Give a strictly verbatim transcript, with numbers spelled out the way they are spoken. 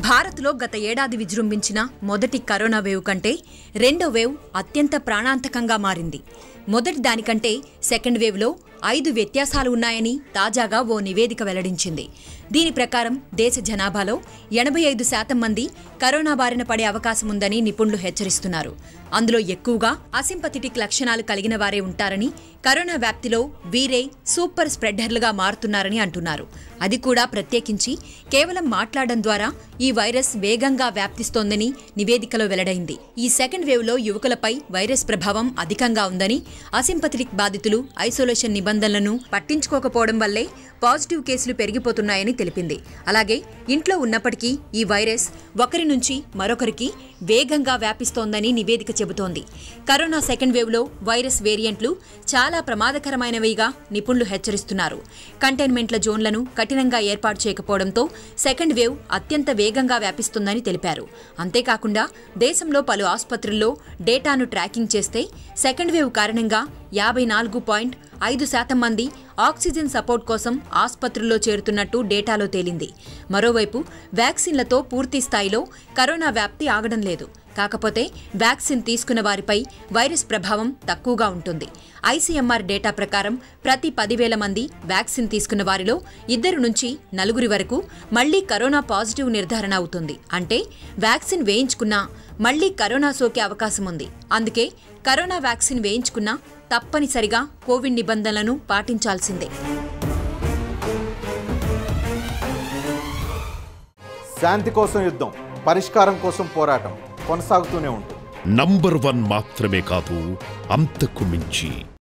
భారత్లో గత ఏడాది విజృంభించిన మొదటి కరోనా వేవ్ కంటే రెండో వేవ్ అత్యంత ప్రాణాంతకంగా మారింది. మొదటి దానికంటే సెకండ్ వేవ్లో ఐదు వ్యత్యాసాలు ఉన్నాయని తాజాగా ఓ నివేదిక వెల్లడించింది. దీని ప్రకారం దేశ జనాభాలో ఎనభై ఐదు శాతం మంది కరోనా బారిన పడే అవకాశం ఉందని నిపుణులు హెచ్చరిస్తున్నారు. అందులో ఎక్కువగా అసింపథెటిక్ లక్షణాలు కలిగిన వారే ఉంటారని, కరోనా వ్యాప్తిలో వీరే సూపర్ స్ప్రెడర్లుగా మారుతున్నారని అంటున్నారు. అది కూడా ప్రత్యేకించి కేవలం మాట్లాడడం ద్వారా ఈ వైరస్ వేగంగా వ్యాప్తిస్తోందని నివేదికలో వెల్లడైంది. ఈ సెకండ్ వేవ్లో యువకులపై వైరస్ ప్రభావం అధికంగా ఉందని, అసింపథెటిక్ బాధితులు ఐసోలేషన్ నిబంధనలను పట్టించుకోకపోవడం వల్లే పాజిటివ్ కేసులు పెరిగిపోతున్నాయని తెలిపింది. అలాగే ఇంట్లో ఉన్నప్పటికీ ఈ వైరస్ ఒకరి నుంచి మరొకరికి వేగంగా వ్యాపిస్తోందని నివేదిక చెబుతోంది. కరోనా సెకండ్ వేవ్లో వైరస్ వేరియంట్లు చాలా ప్రమాదకరమైనవిగా నిపుణులు హెచ్చరిస్తున్నారు. కంటైన్మెంట్ల జోన్లను కఠినంగా ఏర్పాటు చేయకపోవడంతో సెకండ్ వేవ్ అత్యంత వేగంగా వ్యాపిస్తుందని తెలిపారు. అంతేకాకుండా దేశంలో పలు ఆసుపత్రుల్లో డేటాను ట్రాకింగ్ చేస్తే సెకండ్ వేవ్ కారణంగా యాభై నాలుగు పాయింట్ ఐదు శాతం మంది ఆక్సిజన్ సపోర్ట్ కోసం ఆసుపత్రుల్లో చేరుతున్నట్టు డేటాలో తేలింది. మరోవైపు వ్యాక్సిన్లతో పూర్తి స్థాయిలో కరోనా వ్యాప్తి ఆగడం లేదు. కాకపోతే వ్యాక్సిన్ తీసుకున్న వారిపై వైరస్ ప్రభావం తక్కువగా ఉంటుంది. ఐసీఎంఆర్ డేటా ప్రకారం ప్రతి పదివేల మంది వ్యాక్సిన్ తీసుకున్న వారిలో ఇద్దరు నుంచి నలుగురి వరకు మళ్లీ కరోనా పాజిటివ్ నిర్ధారణ అవుతుంది. అంటే వ్యాక్సిన్ వేయించుకున్నా మళ్లీ కరోనా సోకే అవకాశం ఉంది. అందుకే కరోనా వ్యాక్సిన్ వేయించుకున్నా తప్పనిసరిగా కోవిడ్ నిబంధనలను పాటించాల్సిందే. శాంతి కోసం యుద్ధం, పరిష్కారం కోసం పోరాటం కొనసాగుతూనే ఉంటుంది. నంబర్ వన్ మాత్రమే కాదు, అంతకు మించి.